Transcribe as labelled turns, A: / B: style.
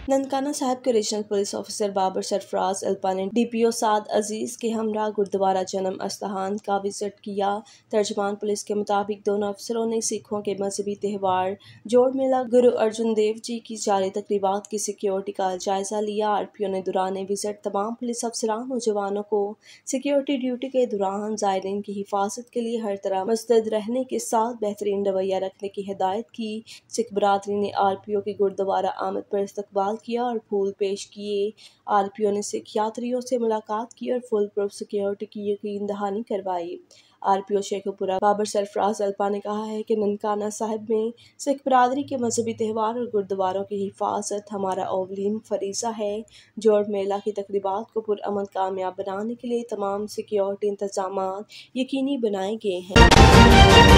A: ननकाना साहिब के regional police officer Babar Sarfaraz Alpa ने DPO साद अजीज के हमरा गुरुद्वारा जन्म अस्थान का विजिट किया। तर्जमान पुलिस के मुताबिक दोनों अफसरों ने सिखों के मजहबी त्यौहार जोड़ मेला गुरु अर्जुन देव जी की जारी तकरीबात की सिक्योरिटी का जायजा लिया। RPO ने दौरान विजिट तमाम पुलिस अफसरान और जवानों को सिक्योरिटी ड्यूटी के दौरान ज़ायरीन की हिफाजत के लिए हर तरह मुस्तैद रहने के साथ बेहतरीन रवैया रखने की हिदायत की। सिख बरादरी ने RPO की गुरुद्वारा आमद पर इस्तकबाल किया और फूल पेश किए। RPO ने सिख यात्रियों से मुलाकात की और फुल प्रूफ सिक्योरिटी की यकीन दहानी करवाई। RPO शेखुपुरा बाबर सरफराज अल्पा ने कहा है कि ननकाना साहिब में सिख बरादरी के मजहबी त्यौहार और गुरुद्वारों की हिफाजत हमारा अवलीन फरीज़ा है। जोड़ मेला की तकरीबात को पुरअमन कामयाब बनाने के लिए तमाम सिक्योरिटी इंतजामात यकीनी बनाए गए हैं।